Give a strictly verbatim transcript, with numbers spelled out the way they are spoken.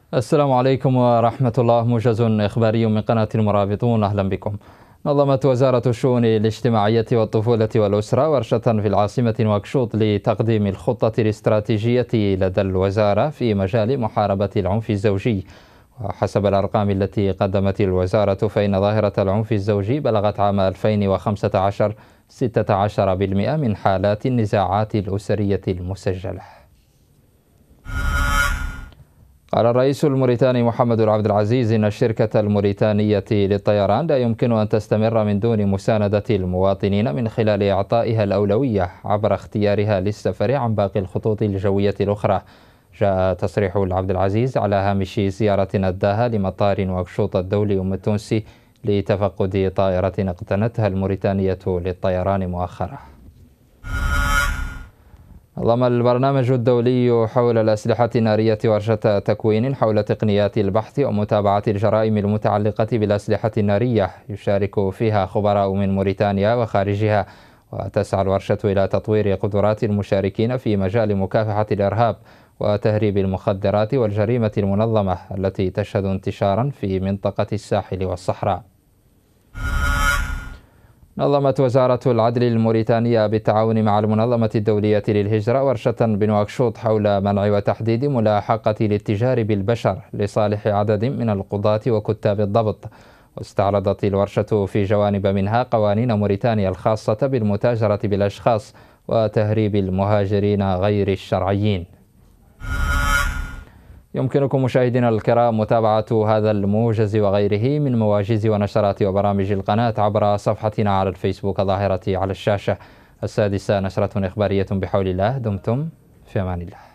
السلام عليكم ورحمة الله. موجز إخباري من قناة المرابطون، أهلا بكم. نظمت وزارة الشؤون الاجتماعية والطفولة والأسرة ورشة في العاصمة نواكشوط لتقديم الخطة الاستراتيجية لدى الوزارة في مجال محاربة العنف الزوجي. وحسب الأرقام التي قدمت الوزارة فإن ظاهرة العنف الزوجي بلغت عام ألفين وخمسة عشر ستة عشر بالمئة من حالات النزاعات الأسرية المسجلة. قال الرئيس الموريتاني محمد عبد العزيز إن الشركة الموريتانية للطيران لا يمكن أن تستمر من دون مساندة المواطنين من خلال إعطائها الأولوية عبر اختيارها للسفر عن باقي الخطوط الجوية الأخرى. جاء تصريح عبد العزيز على هامش زيارة أداها لمطار نواكشوط الدولي أم التونسي لتفقد طائرة اقتنتها الموريتانية للطيران مؤخرا. نظم البرنامج الدولي حول الأسلحة النارية ورشة تكوين حول تقنيات البحث ومتابعة الجرائم المتعلقة بالأسلحة النارية يشارك فيها خبراء من موريتانيا وخارجها، وتسعى الورشة إلى تطوير قدرات المشاركين في مجال مكافحة الإرهاب وتهريب المخدرات والجريمة المنظمة التي تشهد انتشارا في منطقة الساحل والصحراء. نظمت وزارة العدل الموريتانية بالتعاون مع المنظمة الدولية للهجرة ورشة بنواكشوط حول منع وتحديد ملاحقة الاتجار بالبشر لصالح عدد من القضاة وكتاب الضبط. واستعرضت الورشة في جوانب منها قوانين موريتانيا الخاصة بالمتاجرة بالأشخاص وتهريب المهاجرين غير الشرعيين. يمكنكم مشاهدينا الكرام متابعة هذا الموجز وغيره من مواجز ونشرات وبرامج القناة عبر صفحتنا على الفيسبوك الظاهرة على الشاشة. السادسة نشرة إخبارية بحول الله. دمتم في أمان الله.